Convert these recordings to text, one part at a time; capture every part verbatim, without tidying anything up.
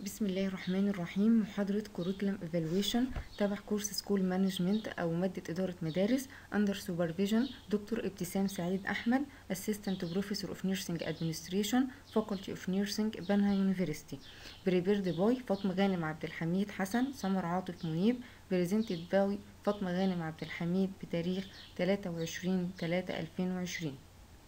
بسم الله الرحمن الرحيم. محاضرة Curriculum Evaluation تبع كورس سكول مانجمنت أو مادة إدارة مدارس under supervision دكتور ابتسام سعيد أحمد Assistant Professor of Nursing Administration Faculty of Nursing بنها University. Prepared by فاطمة غانم عبد الحميد حسن سمر عاطف منيب. Presented by فاطمة غانم عبد الحميد بتاريخ تلاتة وعشرين تلاتة ألفين وعشرين.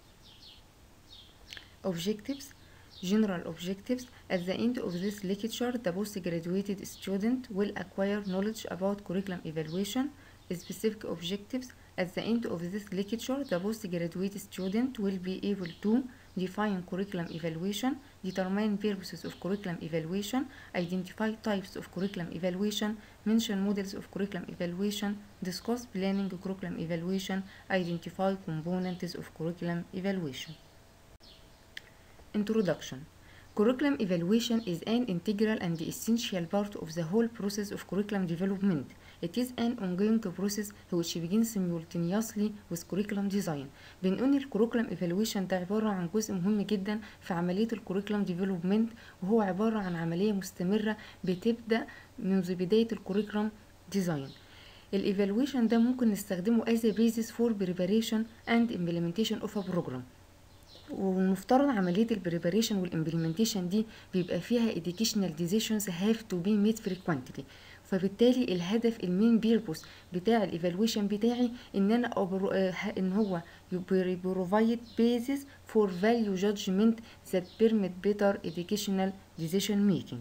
Objectives. General objectives. At the end of this lecture, the postgraduate student will acquire knowledge about curriculum evaluation. Specific objectives. At the end of this lecture, the postgraduate student will be able to define curriculum evaluation, determine purposes of curriculum evaluation, identify types of curriculum evaluation, mention models of curriculum evaluation, discuss planning curriculum evaluation, identify components of curriculum evaluation. Introduction. Curriculum evaluation is an integral and essential part of the whole process of curriculum development. It is an ongoing process which begins simultaneously with curriculum design. بنقول الكوريكولم evaluation ده عبارة عن جزء مهم جدا في عملية الكوريكولم development، وهو عبارة عن عملية مستمرة بتبدأ منذ بداية الكوريكولم design. الايفالويشن ده ممكن نستخدمه as a basis for preparation and implementation of a program. ومفترض عملية البريباريشن والإمبلمنتيشن دي بيبقى فيها educational decisions have to be made frequently. فبالتالي الهدف المين بيربوس بتاع الايفالويشن بتاعي ان انا أبرو... ان هو provide basis for value judgment that permit better educational decision making.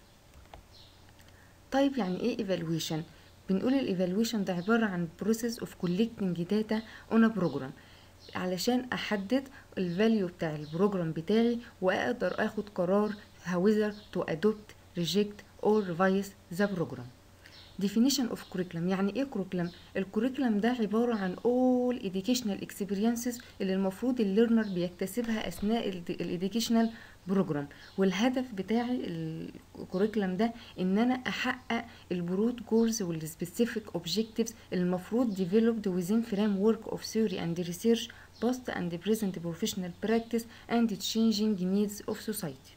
طيب يعني ايه evaluation؟ بنقول الايفالويشن ده عبارة عن process of collecting data on a program علشان احدد الفاليو بتاع البروجرام بتاعي واقدر اخد قرار whether to adopt, reject or revise the program. Definition of curriculum. يعني ايه curriculum؟ الكوريكولم ده عبارة عن all educational experiences اللي المفروض الليرنر بيكتسبها اثناء الاديوكيشنال بروجرام، والهدف بتاعي الكوريكولم ده ان انا احقق البرود جولز والسبيسيفيك اوبجكتيفز المفروض developed within framework of theory and research past and present professional practice and changing needs of society.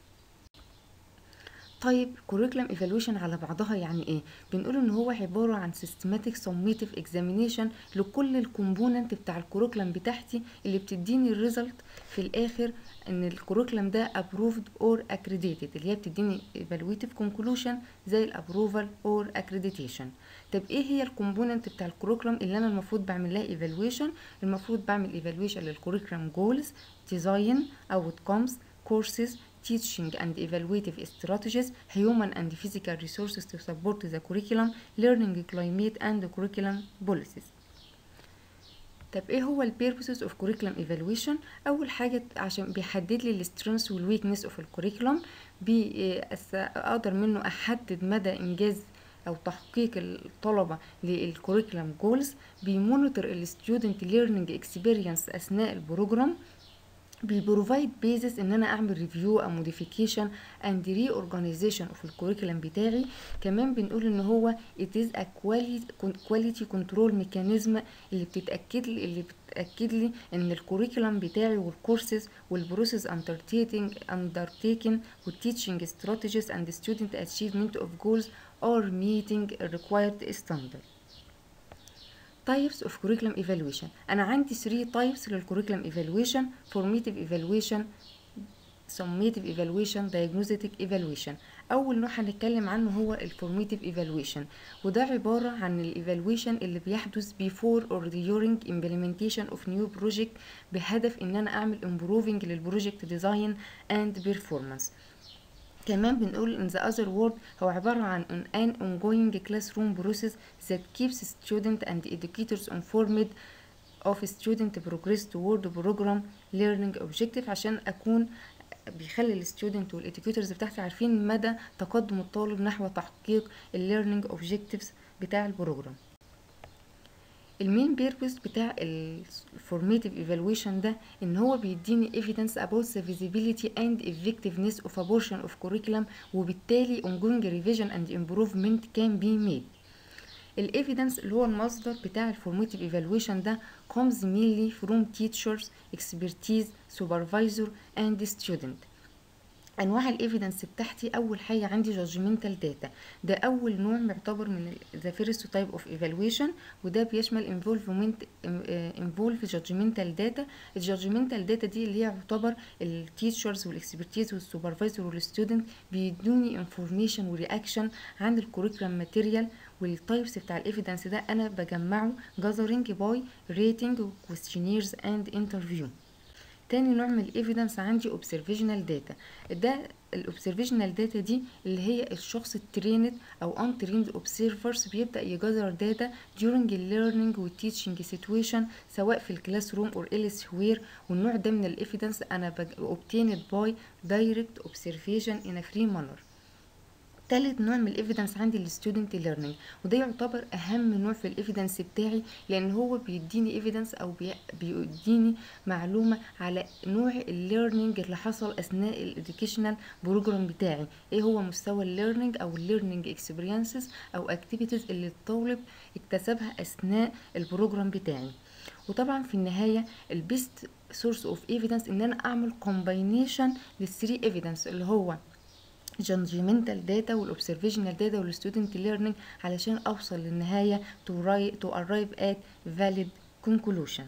طيب curriculum evaluation على بعضها يعني ايه؟ بنقول ان هو عبارة عن systematic summative examination لكل الكومبوننت بتاع الكوريكولم بتاعتي اللي بتديني الريزلت في الاخر ان الكوريكولم ده approved or accredited، اللي هي بتديني evaluative conclusion زي الابروفال or accreditation. طب ايه هي الكومبوننت بتاع الكوريكولم اللي انا المفروض بعمل لها evaluation؟ المفروض بعمل evaluation للكوريكولم goals, design, outcomes, courses, teaching and evaluative strategies, human and physical resources to support the curriculum, learning climate and curriculum policies. طب ايه هو ال purposes of curriculum evaluation؟ اول حاجة عشان بيحدد لي ال strengths وال weakness of الكوريكولم، بيقدر منه احدد مدى انجاز او تحقيق الطلبة للكوريكولم جولز، بيمونيتور ال student learning experience اثناء البروجرام، بيبروفايد بيزس ان انا اعمل ريفيو او موديفيكيشن اند ري اورجانيزيشن اوف الكوريكولم بتاعي. كمان بنقول ان هو it is a quality control mechanism اللي بتتاكد لي اللي بتاكد لي ان الكوريكولم بتاعي والكورسز والبروسيس undertaking undertaken والتيتشنج strategies and student achievement of goals are meeting required standard. Types of curriculum evaluation. أنا عندي three types للcurriculum evaluation: formative evaluation, summative evaluation, diagnostic evaluation. أول نوع هنتكلم عنه هو الformative evaluation، وده عبارة عن الايفالويشن اللي بيحدث before or during implementation of new project بهدف إن أنا أعمل improving للproject design and performance. كمان بنقول in the other word هو عبارة عن an ongoing classroom process that keeps students and educators informed of student progress toward program learning objective، عشان أكون بيخلي الستودنت والeducators بتاعتي عارفين مدى تقدم الطالب نحو تحقيق learning objectives بتاع البروجرام. المين بيربس بتاع الفورماتيف ايفالويشن ده ان هو بيديني evidence about the visibility and effectiveness of a portion of curriculum، وبالتالي ongoing revision and improvement can be made. الايفيدنس اللي هو المصدر بتاع الفورماتيف ايفالويشن ده comes mainly from teachers, expertise, supervisor and student. انواع الايفيدنس بتاعتي، اول حاجه عندي جادجمنتال داتا، ده اول نوع معتبر من ذا فيرست تايب اوف ايفالويشن، وده بيشمل انفولفمنت انفولف جادجمنتال داتا. الجادجمنتال داتا دي اللي هي يعتبر التيتشرز والاكسبرتيز والسوبرفايزر والستودنت بيدوني انفورميشن ورياكشن عن الكوريكولم ماتيريال. والتايبس بتاع الايفيدنس ده انا بجمعه gathering باي ريتنج questionnaires اند انترفيو. تاني نوع من الايفيدنس عندي observational data، ده الاوبسرفيشنال داتا دي اللي هي الشخص التريند او untrained observers بيبدا يجذر داتا during learning و teaching situation سواء في الكلاس روم or elsewhere. والنوع ده من الايفيدنس انا obtained by direct observation in a free manner. تالت نوع من الايفيدنس عندي الستودنت ليرنينج، وده يعتبر اهم نوع في الايفيدنس بتاعي، لان هو بيديني ايفيدنس او بيديني معلومه على نوع الليرنينج اللي حصل اثناء الاديوكيشنال بروجرام بتاعي، ايه هو مستوى الليرنينج او الليرنينج اكسبيرينسز او اكتيفيتيز اللي الطالب اكتسبها اثناء البروجرام بتاعي. وطبعا في النهايه البيست سورس اوف ايفيدنس ان انا اعمل كومباينيشن للثري ايفيدنس اللي هو جادجمنتال داتا والاوبسرفيشنال داتا والستودنت ليرنينج علشان اوصل للنهايه to to arrive at valid conclusion.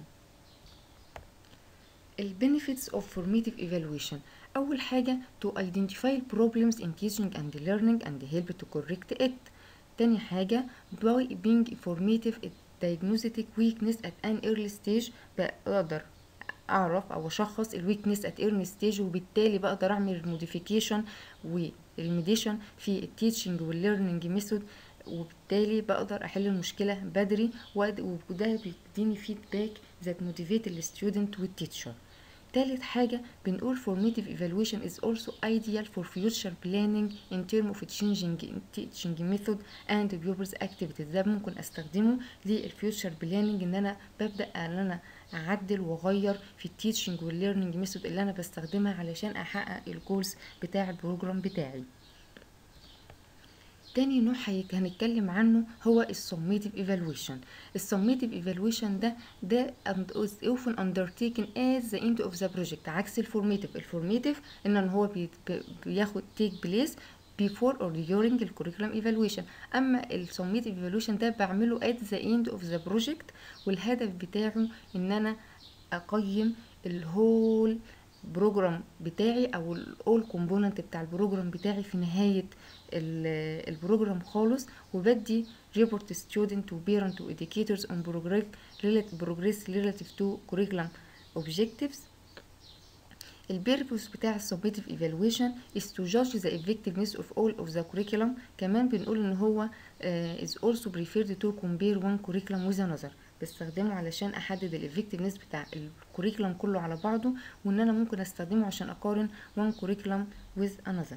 البنفيتس of formative evaluation، اول حاجه to identify problems in teaching and learning and help to correct it. تاني حاجه by being informative diagnostic weakness at an early stage، بقدر اعرف او اشخص الويكنس ات ايرلي ستيج، وبالتالي بقدر اعمل الموديفيكيشن والريميديشن في التيتشنج والليرنينج ميثود، وبالتالي بقدر احل المشكله بدري، وده بيديني فيدباك ذات موتيفيت الستودنت والتيتشر. تالت حاجة بنقول formative evaluation is also ideal for future planning in terms of changing teaching method and pupils activities. ده ممكن استخدمه للفيوتشر بلاننج، ان انا ببدأ ان انا اعدل واغير في التيتشنج والليرنينج ميثود اللي انا بستخدمها علشان احقق الجولز بتاع البروجرام بتاعي. تاني نوع هنتكلم عنه هو السميتيف ايفالويشن. السميتيف ايفالويشن ده ده often undertaken at the end of the project، عكس الفورميتيف. الفورميتيف ان هو بياخد take place before or during the curriculum evaluation، اما السميتيف ايفالويشن ده بعمله at the end of the project، والهدف بتاعه ان انا اقيم الهول بروجرام بتاعي او الاول كومبوننت بتاع البروجرام بتاعي في نهايه البروجرام خالص، وبدي ريبورت ستودنت وبيرنت واديوكيتورز اون بروجريس ريلاتيف تو كوريكولم اوبجكتيفز. البيربوس بتاع السميتيف ايفالويشن is to judge the effectiveness of all of the curriculum. كمان بنقول ان هو uh, is also preferred to compare one curriculum with another، بستخدمه علشان احدد الافكتيفنس بتاع الكوريكولم كله على بعضه، وان انا ممكن استخدمه عشان اقارن one curriculum with another.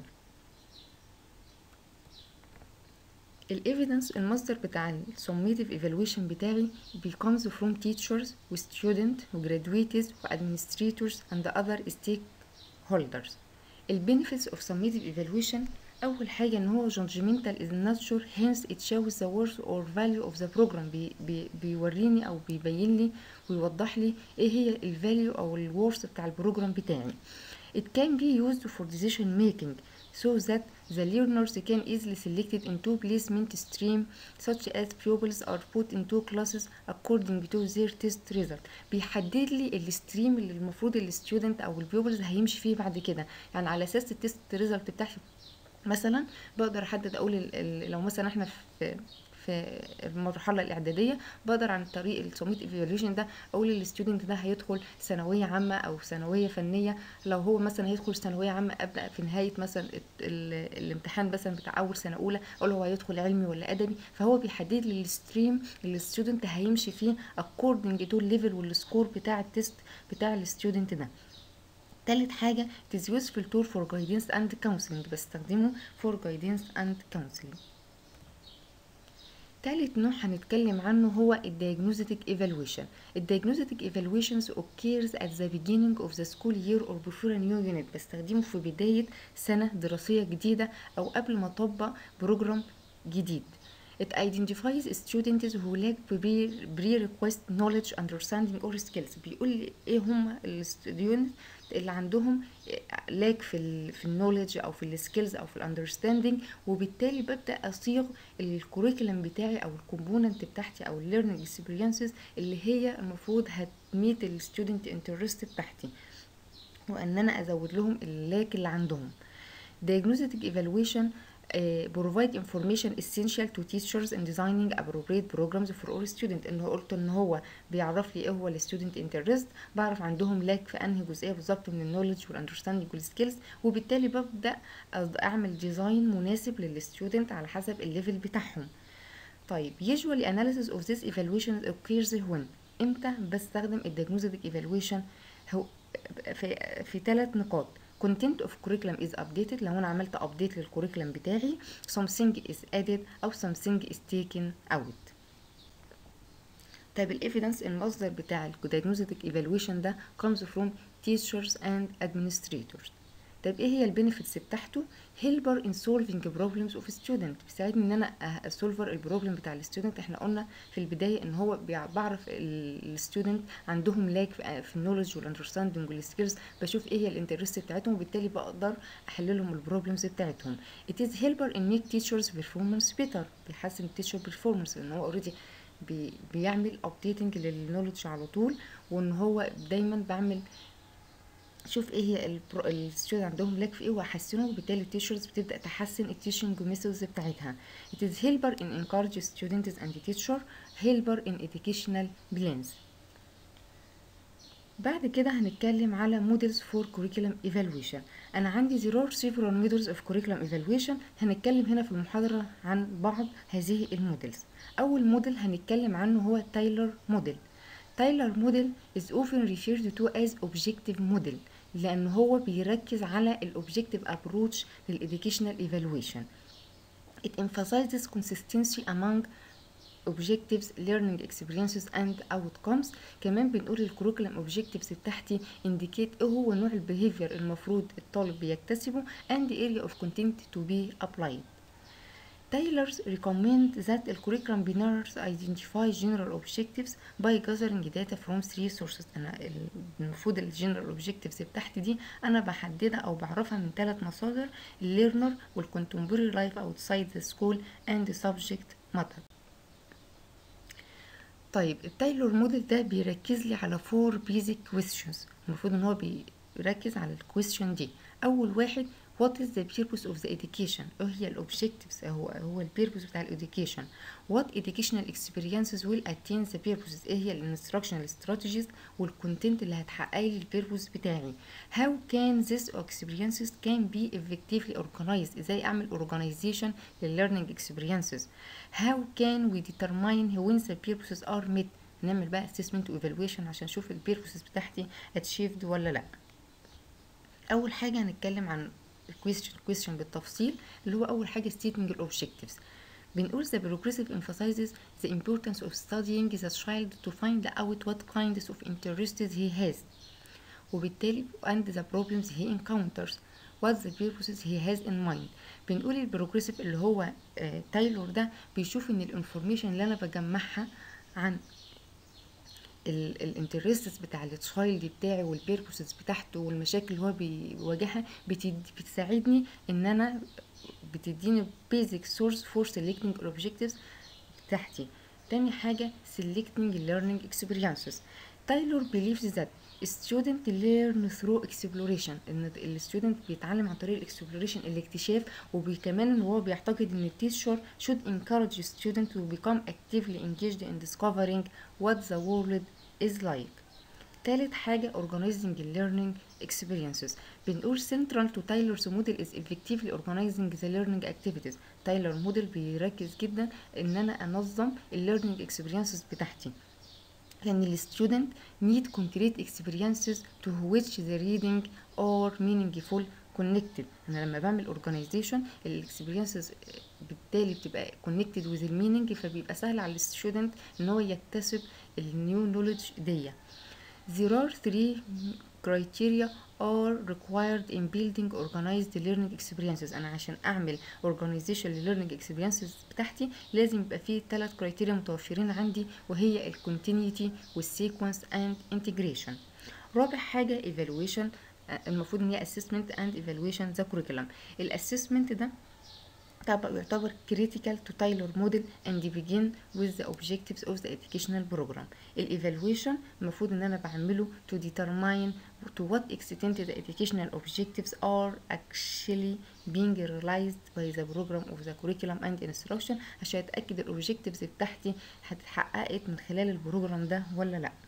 الايفيدنس المصدر بتاع السميتيف ايفالويشن بتاعي becomes from teachers و student و graduates و administrators and other stakeholders. البنفيتس of summative evaluation، اول حاجه ان هو judgmental is nature hence it shows the worth or value of the program، بي بي بيوريني او بيبين لي ويوضح لي ايه هي الفاليو او الورث بتاع البروجرام بتاعي. it can be used for decision making so that the learners can easily selected into placement stream such as pupils are put into classes according to their test result. بيحدد لي الستريم اللي المفروض الستودنت او البيوبلز هيمشي فيه بعد كده، يعني على اساس التست ريزلت بتاعي. مثلا بقدر احدد اقول لو مثلا احنا في في المرحله الاعداديه، بقدر عن طريق السميت ايفالويشن ده اقول للستودنت ده هيدخل ثانويه عامه او ثانويه فنيه. لو هو مثلا هيدخل ثانويه عامه، ابدا في نهايه مثلا الامتحان مثلا بتاع اول سنه اولى اقول هو هيدخل علمي ولا ادبي، فهو بيحدد لي الستريم اللي الستودنت هيمشي فيه according to الليفل والسكور بتاع التست بتاع الستودنت ده. تالت حاجة it is useful tool for guidance and counseling، بستخدمه for guidance and counseling. تالت نوع هنتكلم عنه هو الدياجنوستيك ايفالويشن. الدياجنوستيك ايفالويشنز occurs at the beginning of the school year or before a new unit، بستخدمه في بداية سنة دراسية جديدة او قبل ما اطبق بروجرام جديد. It identifies students who lack pre-request knowledge, understanding or skills. بيقول لي ايه هم الستودنت اللي عندهم لاك في ال في النوليدج او في السكيلز او في الاندرستاندينج، وبالتالي ببدا اصيغ الكوريكولم بتاعي او الكومبوننت بتاعتي او الليرنينج اكسبيرينسز اللي هي المفروض هتميت الستودنت انترست بتاعتي، وان انا ازود لهم اللاك اللي عندهم. diagnostic evaluation uh, provide information essential to teachers in designing appropriate programs for all students. ان هو قلت ان هو بيعرف لي ايه هو الستودنت انترست، بعرف عندهم لاك في انهي جزئيه بالظبط من النولج والاندرستاندينج والسكيلز، وبالتالي ببدا اعمل ديزاين مناسب للستودنت على حسب الليفل بتاعهم. طيب usually analysis of this evaluation occurs when امتى بستخدم الdiagnostic evaluation؟ هو في في ثلاث نقاط. content of curriculum is updated، لو انا عملت update للكوريكولم بتاعي. something is added او something is taken out. طيب الايفيدنس، المصدر بتاع الدياجنوستيك ايفالويشن ده comes from teachers and administrators. طيب ايه هي البينيفيتس بتاعته؟ helper in solving problems of student، بيساعدني ان انا اسولفر البروبلم بتاع الستودنت. احنا قلنا في البدايه ان هو بعرف الستودنت عندهم لاك في النولج والاندرستاندينج والسكيلز، بشوف ايه هي الانترست بتاعتهم، وبالتالي بقدر احل لهم البروبلمز بتاعتهم. it is helper in make teachers performance better، بيحسن التيشر performance لان هو اوريدي بي بيعمل updating للنولج على طول، وان هو دايما بعمل شوف ايه هي الستودنت عندهم لاك في ايه واحسنه، وبالتالي التيشرز بتبدا تحسن التيشنج ميثودز بتاعتها. it is helper in encourage students and teacher helper in educational plans. بعد كده هنتكلم على models for curriculum evaluation. انا عندي there are several models of curriculum evaluation، هنتكلم هنا في المحاضرة عن بعض هذه المودلز. اول موديل هنتكلم عنه هو تايلر موديل. تايلر موديل is often referred to as objective model، لان هو بيركز على الاوبجكتيف ابروتش للeducational evaluation. it emphasizes consistency among objectives learning experiences and outcomes. كمان بنقول الكوريكولم objectives بتاعتي indicate ايه هو نوع البيهيفير المفروض الطالب بيكتسبه and area of content to be applied. Taylor recommend that the curriculum beginners identify general objectives by gathering data from three sources. أنا المفروض ال general objectives بتاعتي دي أنا بحددها أو بعرفها من ثلاث مصادر: learner وال contemporary life outside the school and the subject matter. طيب التايلور موديل ده بيركز لي على four basic questions، المفروض ان هو بيركز على الكويستشن دي. أول واحد what is the purpose of the education، ايه هي الobjectives، هو هو البيربوس بتاع الeducation. what educational experiences will attain the purposes، ايه هي الانستراكشنال strategies والكونتنت اللي هتحقق لي البيربوس بتاعي. how can these experiences can be effectively organized، ازاي اعمل organization للlearning experiences. how can we determine when the purposes are met، نعمل بقى assessment و evaluation عشان نشوف البيربوسز بتاعتي achieved ولا لا. اول حاجه هنتكلم عن الكويستشن كويستشن بالتفصيل، اللي هو اول حاجه stating الاوبجكتيفز. بنقول the progressive emphasizes the importance of studying the child to find out what kinds of interests he has، وبالتالي and the problems he encounters what the purposes he has in mind. بنقول البروجريسيف اللي هو آه تايلور ده بيشوف ان الانفورميشن اللي انا بجمعها عن الانترستس بتاع التشايلد بتاعي والبيربوسز بتاعته والمشاكل اللي هو بيواجهها بتساعدني ان انا بتديني basic source for selecting objectives بتاعتي. تاني حاجة selecting learning experiences. تايلور believes that student learn through exploration، ان الستودنت بيتعلم عن طريق الاكسبلوريشن الاكتشاف، وكمان ان هو بيعتقد ان التيشر should encourage student to become actively engaged in discovering what the world is like. تالت حاجة organizing learning experiences. بنقول central to Taylor's model is effectively organizing the learning activities. تايلور موديل بيركز جدا ان انا انظم learning experiences بتاعتي، لأن الستودنت need concrete experiences to which the reading or meaningful connected. أنا لما بعمل organization الاكسبيرينسز بالتالي بتبقى connected with the meaning، فبيبقى سهل على الستودنت إن هو يكتسب النيو knowledge دي. There are three criteria are required in building organized learning experiences. انا عشان اعمل organization learning experiences بتاعتي لازم يبقى فيه ثلاث criteria متوفرين عندي، وهي ال continuity وال sequence and integration. رابع حاجة evaluation المفروض ان هي assessment and evaluation the curriculum. الاسسمنت ده طبعا يعتبر critical to tailor model and begin with the objectives of the educational program. الايفالويشن المفروض ان انا بعمله to determine to what extent the educational objectives are actually being realized by the program of the curriculum and instruction، عشان اتاكد الاوبجكتيفز بتاعتي هتتحققت من خلال البروجرام ده ولا لا.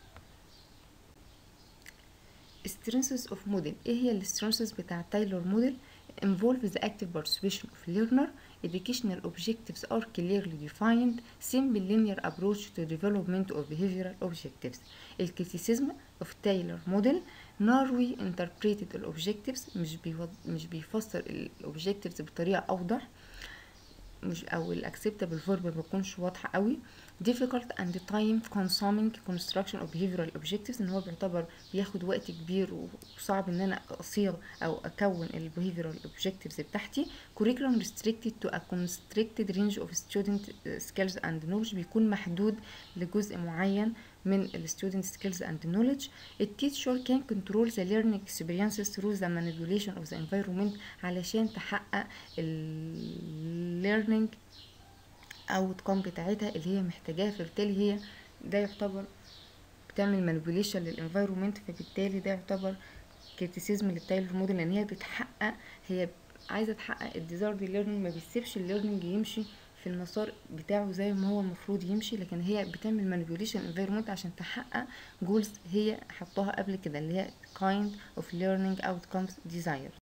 strengths of model، ايه هي السترينثز بتاع تايلور موديل؟ involve the active participation of learner، educational objectives are clearly defined، simple linear approach to development of behavioral objectives. الكريتيسيزم of Taylor model narrowly interpreted objectives، مش بيوض... مش بيفسر الاوبجكتيفز بطريقه اوضح، مش او الاكسبتابل فيرب ما بيكونش واضحه قوي. difficult and time consuming construction of behavioral objectives، ان هو بيعتبر بياخد وقت كبير وصعب ان انا اصيغ او اكون ال behavioral objectives بتاعتي. curriculum restricted to a constricted range of student skills and knowledge، بيكون محدود لجزء معين من ال student skills and knowledge. the teacher can control the learning experiences through the manipulation of the environment، علشان تحقق ال learning outcome بتاعتها اللي هي محتاجاها، فبالتالي هي ده يعتبر بتعمل manipulation للانفايرومنت، فبالتالي ده يعتبر كريتيسيزم للتايلور موديل، لان هي بتحقق هي عايزه تحقق الديزايرد ليرنينج، ما بيسيبش الليرنينج يمشي في المسار بتاعه زي ما هو المفروض يمشي، لكن هي بتعمل مانيبيوليشن انفايرمنت عشان تحقق جولز هي حطاها قبل كده اللي هي kind of learning outcomes desired.